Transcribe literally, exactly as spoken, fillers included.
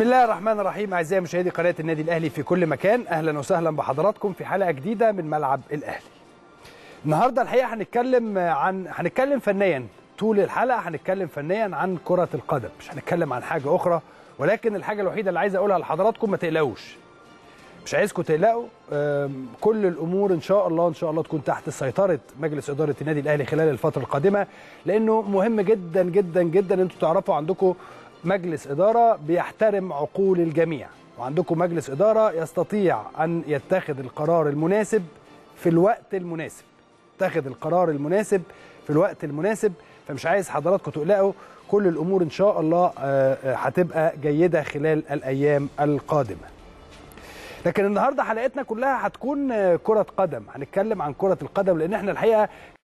الله الرحمن الرحيم. اعزائي مشاهدي قناه النادي الاهلي في كل مكان، اهلا وسهلا بحضراتكم في حلقه جديده من ملعب الاهلي. النهارده الحقيقه هنتكلم عن هنتكلم فنيا طول الحلقه، هنتكلم فنيا عن كره القدم، مش هنتكلم عن حاجه اخرى. ولكن الحاجه الوحيده اللي عايز اقولها لحضراتكم ما تقلقوش، مش عايزكم تقلقوا، كل الامور ان شاء الله ان شاء الله تكون تحت سيطره مجلس اداره النادي الاهلي خلال الفتره القادمه، لانه مهم جدا جدا جدا انتم تعرفوا عندكم مجلس اداره بيحترم عقول الجميع، وعندكم مجلس اداره يستطيع ان يتخذ القرار المناسب في الوقت المناسب، يتخذ القرار المناسب في الوقت المناسب. فمش عايز حضراتكم تقلقوا، كل الامور ان شاء الله هتبقى جيده خلال الايام القادمه. لكن النهارده حلقتنا كلها هتكون كرة قدم، هنتكلم عن كرة القدم، لأن احنا الحقيقة